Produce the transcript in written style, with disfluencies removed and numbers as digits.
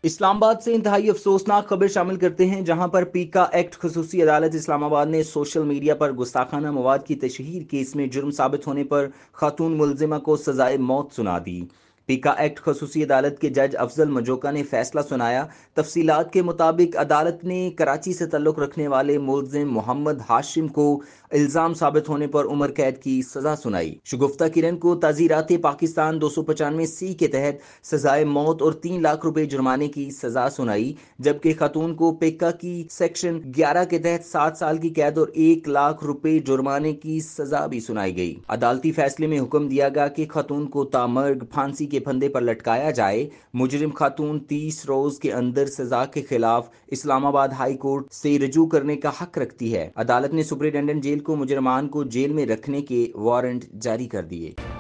اسلام آباد سے انتہائی افسوسناک خبر شامل کرتے ہیں، جہاں پر پیکا ایکٹ خصوصی عدالت اسلام آباد نے سوشل میڈیا پر گستاخانہ مواد کی تشہیر کیس میں جرم ثابت ہونے پر خاتون ملزمہ کو سزائے موت سنا دی۔ پیکا ایکٹ خصوصی عدالت کے جج افضل مجوکا نے فیصلہ سنایا۔ تفصیلات کے مطابق عدالت نے کراچی سے تعلق رکھنے والے ملزم محمد ہاشم کو الزام ثابت ہونے پر عمر قید کی سزا سنائی۔ شگفتہ کرن کو تعزیرات پاکستان 295 کے تحت سزائے موت اور 3 لاکھ روپے جرمانے کی سزا سنائی، جبکہ خاتون کو پیکا کی سیکشن 11 کے تحت 7 سال کی قید اور 1 لاکھ روپے جرمانے کی سزا بھی سنائی گئی۔ عدالتی فیصلے میں حکم دیا گیا کہ خاتون کو تامرگ پھانسی کے پھندے پر لٹکایا جائے۔ مجرم خاتون 30 روز کے اندر سزا کے خلاف اسلام آباد ہائی کورٹ سے رجوع کرنے کا حق رکھتی ہے۔ عدالت نے سپرنٹنڈنٹ جیل کو مجرمان کو جیل میں رکھنے کے وارنٹ جاری کر دیے۔